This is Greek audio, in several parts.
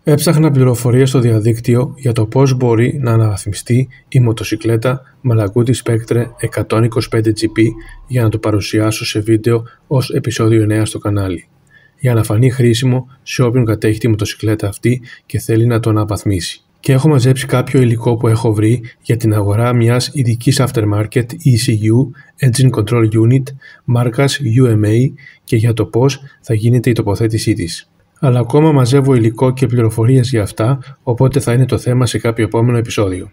Έψαχνα πληροφορίες στο διαδίκτυο για το πώς μπορεί να αναβαθμιστεί η μοτοσικλέτα Malaguti Spectre 125GP για να το παρουσιάσω σε βίντεο ως επεισόδιο 9 στο κανάλι, για να φανεί χρήσιμο σε όποιον κατέχει τη μοτοσικλέτα αυτή και θέλει να το αναβαθμίσει. Και έχω μαζέψει κάποιο υλικό που έχω βρει για την αγορά μιας ειδικής aftermarket ECU Engine Control Unit μάρκας UMA και για το πώς θα γίνεται η τοποθέτησή της. Αλλά ακόμα μαζεύω υλικό και πληροφορίες για αυτά, οπότε θα είναι το θέμα σε κάποιο επόμενο επεισόδιο.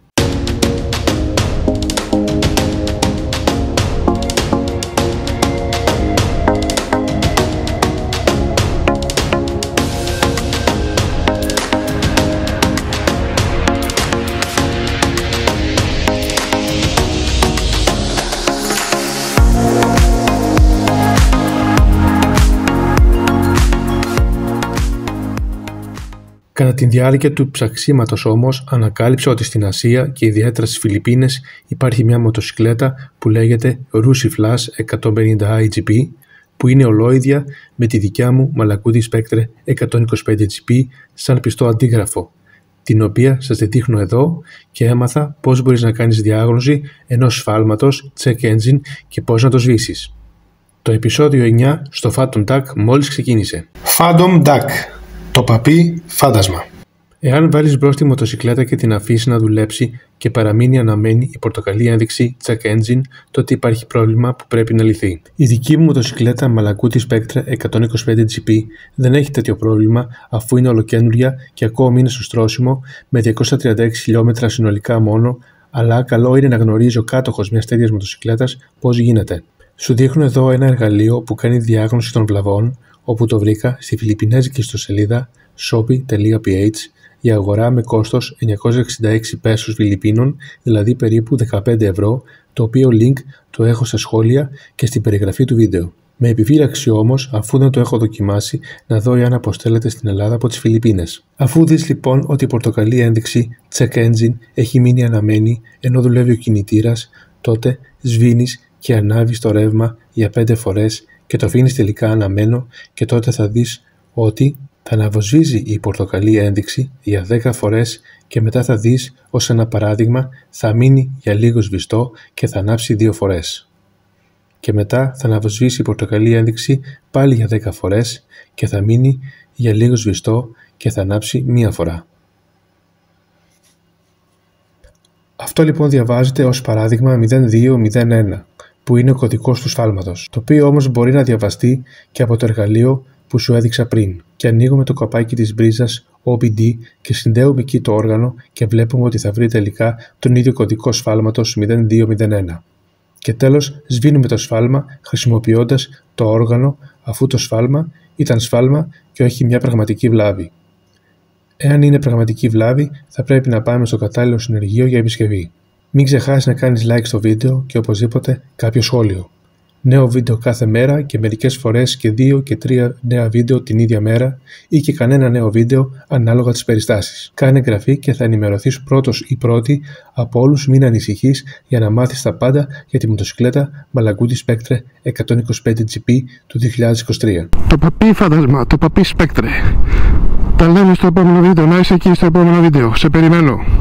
Κατά τη διάρκεια του ψαξίματος όμως ανακάλυψα ότι στην Ασία και ιδιαίτερα στις Φιλιππίνες υπάρχει μια μοτοσικλέτα που λέγεται Rusi Flash 150i GP που είναι ολόιδια με τη δικιά μου Malaguti Spectre 125GP σαν πιστό αντίγραφο, την οποία σας δείχνω εδώ και έμαθα πώς μπορείς να κάνεις διάγνωση ενός σφάλματος check engine και πώς να το σβήσεις. Το επεισόδιο 9 στο Phantom DAC μόλις ξεκίνησε. Phantom DAC. Το παπί φάντασμα. Εάν βάλεις μπρος τη μοτοσικλέτα και την αφήσεις να δουλέψει και παραμείνει αναμένη η πορτοκαλί ένδειξη Check Engine, τότε υπάρχει πρόβλημα που πρέπει να λυθεί. Η δική μου μοτοσικλέτα Malaguti Spectre 125GP δεν έχει τέτοιο πρόβλημα αφού είναι ολοκαίνουργια και ακόμη είναι στο στρώσιμο με 236 χιλιόμετρα συνολικά μόνο, αλλά καλό είναι να γνωρίζει ο κάτοχος μιας τέτοιας μοτοσικλέτας πώς γίνεται. Σου δείχνω εδώ ένα εργαλείο που κάνει διάγνωση των βλαβών, όπου το βρήκα στη φιλιππινέζικη ιστοσελίδα shopee.ph για αγορά με κόστος 966 πέσος Φιλιππίνων, δηλαδή περίπου 15 ευρώ, το οποίο link το έχω στα σχόλια και στην περιγραφή του βίντεο. Με επιφύλαξη όμως, αφού δεν το έχω δοκιμάσει, να δω εάν αποστέλλεται στην Ελλάδα από τις Φιλιππίνες. Αφού δεις λοιπόν ότι η πορτοκαλί ένδειξη Check Engine έχει μείνει αναμένη ενώ δουλεύει ο κινητήρας, τότε σβήνεις και ανάβεις το ρεύμα για 5 φορές και το αφήνεις τελικά αναμένο και τότε θα δεις ότι θα αναβοσβήσει η πορτοκαλί ένδειξη για 10 φορές και μετά θα δεις ως ένα παράδειγμα θα μείνει για λίγο σβηστό και θα ανάψει 2 φορές. Και μετά θα αναβοσβήσει η πορτοκαλί ένδειξη πάλι για 10 φορές και θα μείνει για λίγο σβηστό και θα ανάψει 1 φορά. Αυτό λοιπόν διαβάζεται ως παράδειγμα 0201. που είναι ο κωδικός του σφάλματος, το οποίο όμως μπορεί να διαβαστεί και από το εργαλείο που σου έδειξα πριν. Και ανοίγουμε το καπάκι της μπρίζας OBD και συνδέουμε εκεί το όργανο και βλέπουμε ότι θα βρει τελικά τον ίδιο κωδικό σφάλματος 0201. Και τέλος σβήνουμε το σφάλμα χρησιμοποιώντας το όργανο αφού το σφάλμα ήταν σφάλμα και όχι μια πραγματική βλάβη. Εάν είναι πραγματική βλάβη θα πρέπει να πάμε στο κατάλληλο συνεργείο για επισκευή. Μην ξεχάσεις να κάνεις like στο βίντεο και οπωσδήποτε κάποιο σχόλιο. Νέο βίντεο κάθε μέρα και μερικές φορές και 2 και 3 νέα βίντεο την ίδια μέρα ή και κανένα νέο βίντεο ανάλογα τις περιστάσεις. Κάνε εγγραφή και θα ενημερωθείς πρώτος ή πρώτη από όλους, μην ανησυχείς για να μάθεις τα πάντα για τη μοτοσικλέτα Malaguti Spectre 125GP του 2023. Το παπί φάντασμα, το παπί Spectre. Τα λέμε στο επόμενο βίντεο, να είσαι εκεί στο επόμενο βίντεο. Σε περιμένω.